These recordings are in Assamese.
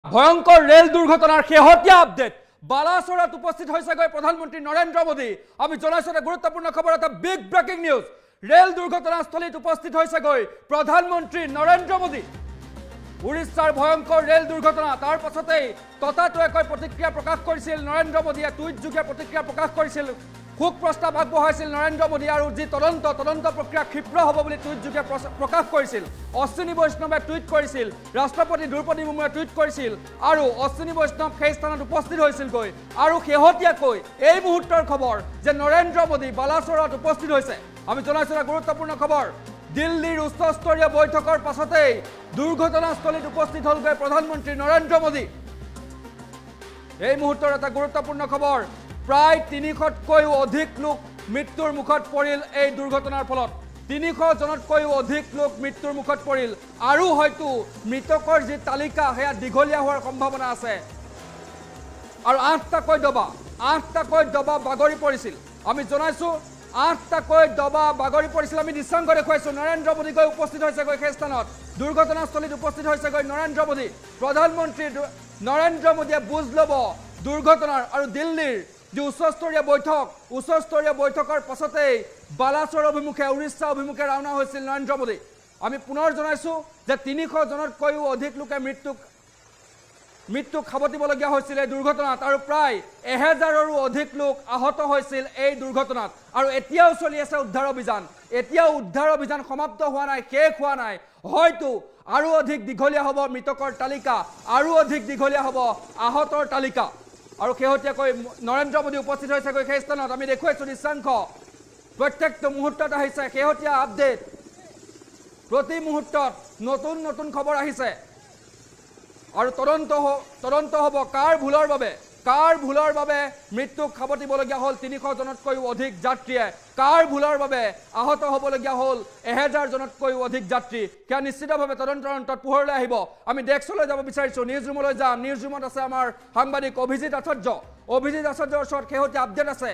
ভয়ঙ্কৰ ৰেল দুৰ্ঘটনাৰ শেহতীয়া আপডেট বালাসোৰত উপস্থিত হৈছে প্ৰধানমন্ত্ৰী নৰেন্দ্ৰ মোদী আমি জনাইছো এটা গুৰুত্বপূৰ্ণ খবৰ এটা বিগ ব্ৰেকিং নিউজ ৰেল দুৰ্ঘটনাস্থলীত উপস্থিত হৈছে প্ৰধানমন্ত্ৰী নৰেন্দ্ৰ মোদী উৰিষ্যাৰ ভয়ঙ্কৰ ৰেল দুৰ্ঘটনা তাৰ পাছতেই ততাতৈয়াকৈ প্ৰতিক্ৰিয়া প্ৰকাশ কৰিছিল নৰেন্দ্ৰ মোদীয়ে টুইট যোগে প্ৰতিক্ৰিয়া প্ৰকাশ কৰিছিল খুব প্ৰস্তাৱ আগবঢ়াইছিল নৰেন্দ্ৰ মোদী আৰু যি তদন্ত প্ৰক্ৰিয়া ক্ষিপ্ৰ হ'ব বুলি টুইট যোগে প্ৰকাশ কৰিছিল অশ্বিনী বৈষ্ণৱে টুইট কৰিছিল ৰাষ্ট্ৰপতি দ্ৰৌপদী মুৰ্মুৱে টুইট কৰিছিল আৰু অশ্বিনী বৈষ্ণৱ সেই স্থানত উপস্থিত হৈছিলগৈ আৰু শেহতীয়াকৈ এই মুহূৰ্তৰ খবৰ যে নৰেন্দ্ৰ মোদী বালাসোৰত উপস্থিত হৈছে আমি জনাইছো এটা গুৰুত্বপূৰ্ণ খবৰ দিল্লীৰ উচ্চস্তৰীয় বৈঠকৰ পাছতেই দুৰ্ঘটনাস্থলীত উপস্থিত হ'লগৈ প্ৰধানমন্ত্ৰী নৰেন্দ্ৰ মোদী এই মুহূৰ্তৰ এটা গুৰুত্বপূৰ্ণ খবৰ প্ৰায় ৩০০তকৈও অধিক লোক মৃত্যুৰ মুখত পৰিল এই দুৰ্ঘটনাৰ ফলত ৩০০ জনতকৈও অধিক লোক মৃত্যুৰ মুখত পৰিল আৰু হয়তো মৃতকৰ যি তালিকা সেয়া দীঘলীয়া হোৱাৰ সম্ভাৱনা আছে আৰু ৮টাকৈ দবা বাগৰি পৰিছিল আমি জনাইছো ৮টাকৈ দবা বাগৰি পৰিছিল আমি দৃশ্যাংক দেখুৱাইছো নৰেন্দ্ৰ মোদী গৈ উপস্থিত হৈছে সেই স্থানত দুৰ্ঘটনাস্থলীত উপস্থিত হৈছে নৰেন্দ্ৰ মোদী প্ৰধানমন্ত্ৰী নৰেন্দ্ৰ মোদীয়ে বুজ ল'ব দুৰ্ঘটনাৰ আৰু দিল্লীৰ যে উচ্চস্তৰীয় বৈঠকৰ পাছতেই বালাসোৰ অভিমুখে উৰিষ্যা অভিমুখে ৰাওনা হৈছিল নৰেন্দ্ৰ মোদী আমি পুনৰ জনাইছো যে ৩০০ জনতকৈও অধিক লোকে মৃত্যুক সাৱটিবলগীয়া হৈছিল এই দুৰ্ঘটনাত আৰু প্ৰায় ১০০০ৰো অধিক লোক আহত হৈছিল এই দুৰ্ঘটনাত আৰু এতিয়াও চলি আছে উদ্ধাৰ অভিযান সমাপ্ত হোৱা নাই শেষ হোৱা নাই হয়তো আৰু অধিক দীঘলীয়া হ'ব মৃতকৰ তালিকা আৰু অধিক দীঘলীয়া হ'ব আহতৰ তালিকা আৰু শেহতীয়াকৈ নৰেন্দ্ৰ মোদী উপস্থিত হৈছে সেই স্থানত আমি দেখুৱাইছো দৃশ্যাংক প্ৰত্যেকটো মুহূৰ্তত আহিছে শেহতীয়া আপডেট প্ৰতি মুহূৰ্তত নতুন খবৰ আহিছে আৰু তদন্ত হ'ব কাৰ ভুলৰ বাবে মৃত্যুক সাৱটিবলগীয়া হ'ল ৩০০ জনতকৈও অধিক যাত্ৰীয়ে কাৰ ভুলৰ বাবে আহত হ'বলগীয়া হ'ল ১০০০ জনতকৈও অধিক যাত্ৰী কিয় নিশ্চিতভাৱে তদন্তৰ অন্তত পোহৰলৈ আহিব আমি ডেস্কলৈ যাব বিচাৰিছো নিউজ ৰুমলৈ যাম নিউজ ৰুমত আছে আমাৰ সাংবাদিক অভিজিত আচাৰ্যৰ ওচৰত শেহতীয়া আপডেট আছে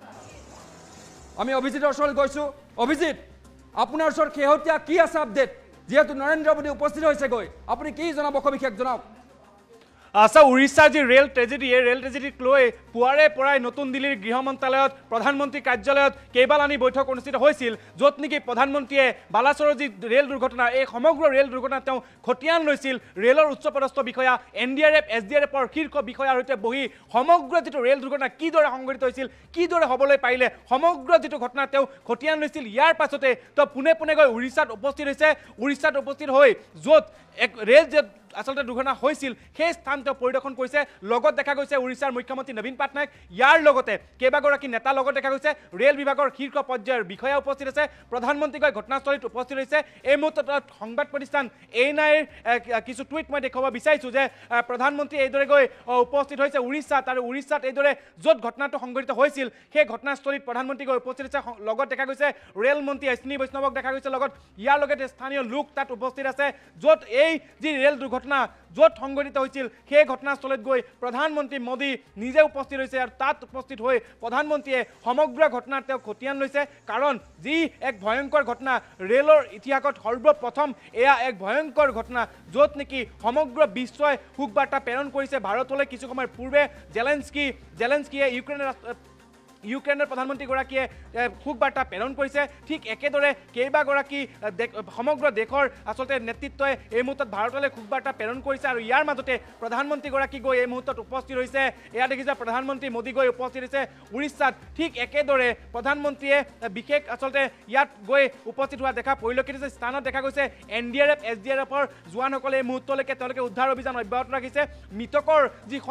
আমি অভিজিতৰ ওচৰলৈ গৈছো অভিজিত আপোনাৰ ওচৰত শেহতীয়া কি আছে আপডেট যেহেতু নৰেন্দ্ৰ মোদী উপস্থিত হৈছে আপুনি কি জনাব সবিশেষ জনাওক আচ্ছা উৰিষ্যাৰ যি ৰেল ট্ৰেজেডিক লৈ পুৱাৰে পৰাই নতুন দিল্লীৰ গৃহ মন্ত্ৰালয়ত প্ৰধানমন্ত্ৰীৰ কাৰ্যালয়ত কেইবালানি বৈঠক অনুষ্ঠিত হৈছিল য'ত নেকি প্ৰধানমন্ত্ৰীয়ে বালাসোৰৰ যি ৰেল দুৰ্ঘটনা এই সমগ্ৰ ৰেল দুৰ্ঘটনা তেওঁ খতিয়ান লৈছিল ৰেলৰ উচ্চপদস্থ বিষয়া NDRF SDRFৰ শীৰ্ষ বিষয়াৰ সৈতে বহি সমগ্ৰ যিটো ৰেল দুৰ্ঘটনা কিদৰে সংঘটিত হৈছিল কিদৰে হ'বলৈ পাৰিলে সমগ্ৰ যিটো ঘটনা তেওঁ খতিয়ান লৈছিল ইয়াৰ পাছতে তেওঁ পোনে গৈ উৰিষ্যাত উপস্থিত হৈ য'ত এক ৰেল আচলতে দুৰ্ঘটনা হৈছিল সেই স্থান তেওঁ পৰিদৰ্শন কৰিছে লগত দেখা গৈছে উৰিষ্যাৰ মুখ্যমন্ত্ৰী নবীন পাটনায়ক ইয়াৰ লগতে কেইবাগৰাকী নেতাৰ লগত দেখা গৈছে ৰেল বিভাগৰ শীৰ্ষ পৰ্যায়ৰ বিষয়া উপস্থিত আছে প্ৰধানমন্ত্ৰী গৈ ঘটনাস্থলীত উপস্থিত হৈছে এই মুহূৰ্তত সংবাদ প্ৰতিষ্ঠান ANIৰ কিছু টুইট মই দেখুৱাব বিচাৰিছো যে প্ৰধানমন্ত্ৰী এইদৰে গৈ উপস্থিত হৈছে উৰিষ্যাত এইদৰে য'ত ঘটনাটো সংঘটিত হৈছিল সেই ঘটনাস্থলীত প্ৰধানমন্ত্ৰী গৈ উপস্থিত হৈছে লগত দেখা গৈছে ৰেল মন্ত্ৰী অশ্বিনী বৈষ্ণৱক দেখা গৈছে লগত ইয়াৰ লগতে স্থানীয় লোক তাত উপস্থিত আছে য'ত এই যি ৰেল দুৰ্ঘটনা য'ত সংঘটিত হৈছিল সেই ঘটনাস্থলীত গৈ প্ৰধানমন্ত্ৰী মোদী নিজে উপস্থিত হৈছে আৰু তাত উপস্থিত হৈ প্ৰধানমন্ত্ৰীয়ে সমগ্ৰ ঘটনা তেওঁ খতিয়ান লৈছে কাৰণ যি এক ভয়ংকৰ ঘটনা ৰেলৰ ইতিহাসত সৰ্বপ্ৰথম এয়া এক ভয়ংকৰ ঘটনা য'ত নেকি সমগ্ৰ বিশ্বই শোকবাৰ্তা প্ৰেৰণ কৰিছে ভাৰতলৈ কিছু সময়ৰ পূৰ্বে জেলেনস্কিয়ে ইউক্ৰেইনৰ প্ৰধানমন্ত্ৰীগৰাকীয়ে শোকবাৰ্তা প্ৰেৰণ কৰিছে ঠিক একেদৰে কেইবাগৰাকী সমগ্ৰ দেশৰ আচলতে নেতৃত্বই এই মুহূৰ্তত ভাৰতলৈ শোকবাৰ্তা প্ৰেৰণ কৰিছে আৰু ইয়াৰ মাজতে প্ৰধানমন্ত্ৰীগৰাকী গৈ এই মুহূৰ্তত উপস্থিত হৈছে এয়া দেখিছে প্ৰধানমন্ত্ৰী মোদী গৈ উপস্থিত হৈছে উৰিষ্যাত ঠিক একেদৰে প্ৰধানমন্ত্ৰীয়ে বিশেষ আচলতে ইয়াত গৈ উপস্থিত হোৱা দেখা পৰিলক্ষিত হৈছে স্থানত দেখা গৈছে NDRF SDRFৰ জোৱানসকলে এই মুহূৰ্তলৈকে তেওঁলোকে উদ্ধাৰ অভিযান অব্যাহত ৰাখিছে মৃতকৰ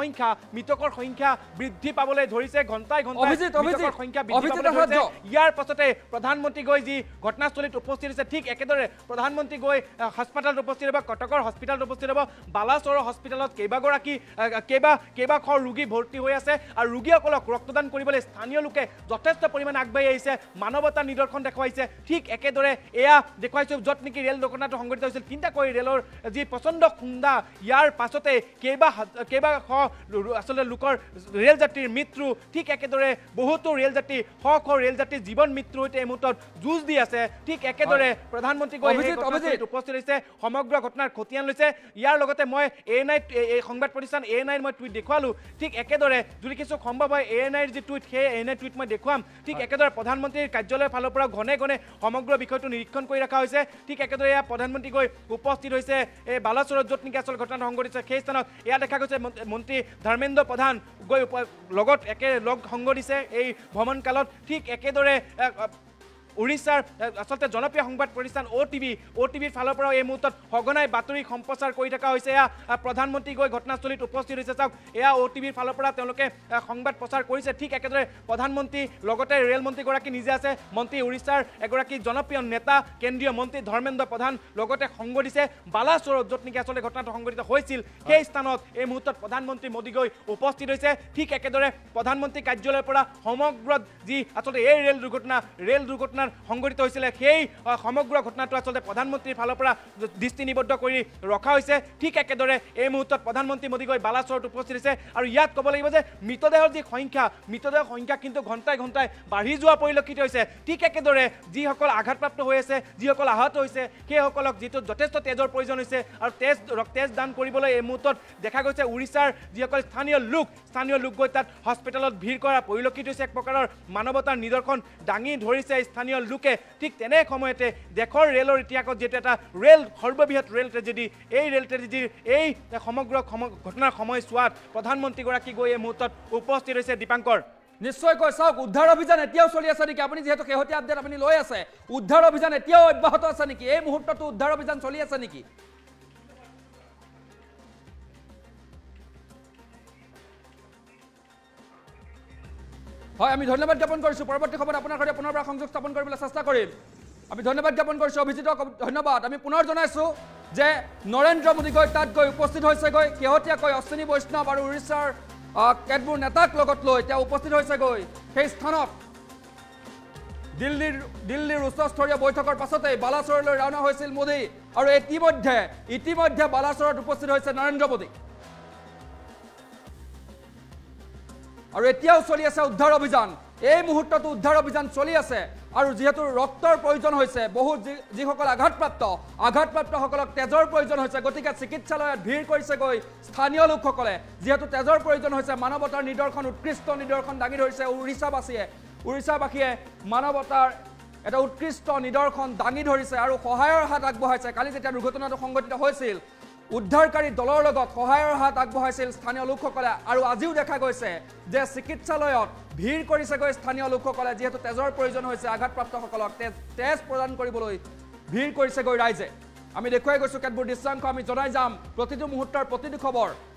সংখ্যা বৃদ্ধি পাবলৈ ধৰিছে ঘণ্টাই ইয়াৰ পাছতে প্ৰধানমন্ত্ৰী গৈ যি ঘটনাস্থলীত উপস্থিত হৈছে ঠিক একেদৰে প্ৰধানমন্ত্ৰী গৈ হাস্পতালত উপস্থিত হ'ব কটকৰ হস্পিটেলত উপস্থিত হ'ব বালাসোৰৰ হস্পিটেলত কেইবাশ ৰোগী ভৰ্তি হৈ আছে আৰু ৰোগীসকলক ৰক্তদান কৰিবলৈ স্থানীয় লোকে যথেষ্ট পৰিমাণে আগবাঢ়ি আহিছে মানৱতাৰ নিদৰ্শন দেখুৱাইছে ঠিক একেদৰে এয়া দেখুৱাইছে য'ত নেকি ৰেল দুৰ্ঘটনাটো সংঘটিত হৈছিল তিনিটাকৈ ৰেলৰ যি প্ৰচণ্ড খুন্দা ইয়াৰ পাছতে কেইবাশ আচলতে লোকৰ ৰেল যাত্ৰীৰ মৃত্যু ঠিক একেদৰে বহু বহুতো ৰেলযাত্ৰী শ ৰেলযাত্ৰী জীৱন মৃত্যুৰ সৈতে এই মুহূৰ্তত যুঁজ দি আছে ঠিক একেদৰে প্ৰধানমন্ত্ৰী গৈ উপস্থিত হৈছে সমগ্ৰ ঘটনাৰ খতিয়ান লৈছে ইয়াৰ লগতে মই ANI এই সংবাদ প্ৰতিষ্ঠান ANI মই টুইট দেখুৱালোঁ ঠিক একেদৰে যদি কিছু সম্ভৱ হয় ANI যি টুইট সেই ANI টুইট মই দেখুৱাম ঠিক একেদৰে প্ৰধানমন্ত্ৰীৰ কাৰ্যালয়ৰ ফালৰ পৰা ঘনে ঘনে সমগ্ৰ বিষয়টো নিৰীক্ষণ কৰি ৰখা হৈছে ঠিক একেদৰে এয়া প্ৰধানমন্ত্ৰী গৈ উপস্থিত হৈছে এই বালাচৰত য'ত নেকি আচল ঘটনাটো সংঘটিত সেই স্থানত এয়া দেখা গৈছে মন্ত্ৰী ধৰ্মেন্দ্ৰ প্ৰধান গৈ লগত লগ সংগ দিছে এই ভ্ৰমণকালত ঠিক একেদৰে উৰিষ্যাৰ আচলতে জনপ্ৰিয় সংবাদ প্ৰতিষ্ঠান OTVৰ ফালৰ পৰাও এই মুহূৰ্তত সঘনাই বাতৰি সম্প্ৰচাৰ কৰি থকা হৈছে এয়া প্ৰধানমন্ত্ৰী গৈ ঘটনাস্থলীত উপস্থিত হৈছে চাওক এয়া OTVৰ ফালৰ পৰা তেওঁলোকে সংবাদ প্ৰচাৰ কৰিছে ঠিক একেদৰে প্ৰধানমন্ত্ৰী লগতে ৰেলমন্ত্ৰীগৰাকী নিজে আছে মন্ত্ৰী উৰিষ্যাৰ এগৰাকী জনপ্ৰিয় নেতা কেন্দ্ৰীয় মন্ত্ৰী ধৰ্মেন্দ্ৰ প্ৰধান লগতে সংগ দিছে বালাচৰত য'ত নেকি আচলতে ঘটনাটো সংঘটিত হৈছিল সেই স্থানত এই মুহূৰ্তত প্ৰধানমন্ত্ৰী মোদী গৈ উপস্থিত হৈছে ঠিক একেদৰে প্ৰধানমন্ত্ৰী কাৰ্যালয়ৰ পৰা সমগ্ৰ যি আচলতে এই ৰেল দুৰ্ঘটনাৰ সংঘটিত হৈছিলে সেই সমগ্ৰ ঘটনাটো আচলতে প্ৰধানমন্ত্ৰীৰ ফালৰ পৰা দৃষ্টি নিবদ্ধ কৰি ৰখা হৈছে ঠিক একেদৰে এই মুহূৰ্তত প্ৰধানমন্ত্ৰী মোদী গৈ বালাচৰত উপস্থিত হৈছে আৰু ইয়াত ক'ব লাগিব যে মৃতদেহৰ যি সংখ্যা কিন্তু ঘণ্টাই বাঢ়ি যোৱা পৰিলক্ষিত হৈছে ঠিক একেদৰে যিসকল আঘাতপ্ৰাপ্ত হৈ আছে যিসকল আহত হৈছে সেইসকলক যিটো যথেষ্ট তেজৰ প্ৰয়োজন হৈছে আৰু তেজ দান কৰিবলৈ এই মুহূৰ্তত দেখা গৈছে উৰিষ্যাৰ যিসকল স্থানীয় লোক গৈ তাত হস্পিটেলত ভিৰ কৰা পৰিলক্ষিত হৈছে এক প্ৰকাৰৰ মানৱতাৰ নিদৰ্শন দাঙি ধৰিছে স্থানীয় লোকে ঠিক তেনে সময়তে দেশৰ ৰেলৰ ইতিহাসত যেটো এটা সৰ্ববৃহৎ ৰেল ট্ৰেজেডি এই ৰেল ট্ৰেজেডিৰ এই সমগ্ৰ ঘটনাৰ সময়ছোৱাত প্ৰধানমন্ত্ৰীগৰাকী গৈ এই মুহূৰ্তত উপস্থিত হৈছে দীপাংকৰ নিশ্চয়কৈ চাওক উদ্ধাৰ অভিযান এতিয়াও চলি আছে নেকি আপুনি যেহেতু শেহতীয়া আপডেট আপুনি লৈ আছে উদ্ধাৰ অভিযান এতিয়াও অব্যাহত আছে নেকি এই মুহূৰ্তটো উদ্ধাৰ অভিযান চলি আছে নেকি হয় আমি ধন্যবাদ জ্ঞাপন কৰিছোঁ পৰৱৰ্তী সময়ত আপোনাৰ সৈতে পুনৰ সংযোগ স্থাপন কৰিবলৈ চেষ্টা কৰিম আমি ধন্যবাদ জ্ঞাপন কৰিছোঁ অভিজিতক ধন্যবাদ আমি পুনৰ জনাইছোঁ যে নৰেন্দ্ৰ মোদী গৈ তাত গৈ উপস্থিত হৈছেগৈ শেহতীয়াকৈ অশ্বিনী বৈষ্ণৱ আৰু উৰিষ্যাৰ কেতবোৰ নেতাক লগত লৈ তেওঁ উপস্থিত হৈছেগৈ সেই স্থানত দিল্লীৰ উচ্চস্তৰীয় বৈঠকৰ পাছতেই বালাচৰলৈ ৰাওনা হৈছিল মোদী আৰু ইতিমধ্যে বালাচৰত উপস্থিত হৈছে নৰেন্দ্ৰ মোদী আৰু এতিয়াও চলি আছে উদ্ধাৰ অভিযান এই মুহূৰ্তত উদ্ধাৰ অভিযান চলি আছে আৰু যেহেতু ৰক্তৰ প্ৰয়োজন হৈছে বহু যিসকল আঘাতপ্ৰাপ্তসকলক তেজৰ প্ৰয়োজন হৈছে গতিকে চিকিৎসালয়ত ভিৰ কৰিছেগৈ স্থানীয় লোকসকলে যেহেতু তেজৰ প্ৰয়োজন হৈছে মানৱতাৰ নিদৰ্শন উৎকৃষ্ট নিদৰ্শন দাঙি ধৰিছে উৰিষ্যাবাসীয়ে মানৱতাৰ এটা উৎকৃষ্ট নিদৰ্শন দাঙি ধৰিছে আৰু সহায়ৰ হাত আগবঢ়াইছে কালি যেতিয়া দুৰ্ঘটনাটো সংঘটিত হৈছিল উদ্ধাৰকাৰী দলৰ লগত সহায়ৰ হাত আগবঢ়াইছিল স্থানীয় লোকসকলে আৰু আজিও দেখা গৈছে যে চিকিৎসালয়ত ভিৰ কৰিছেগৈ স্থানীয় লোকসকলে যেহেতু তেজৰ প্ৰয়োজন হৈছে আঘাতপ্ৰাপ্তসকলক তেজ প্ৰদান কৰিবলৈ ভিৰ কৰিছেগৈ ৰাইজে আমি দেখুৱাই গৈছোঁ কেতবোৰ দৃশ্যাংশ আমি জনাই যাম প্ৰতিটো মুহূৰ্তৰ প্ৰতিটো খবৰ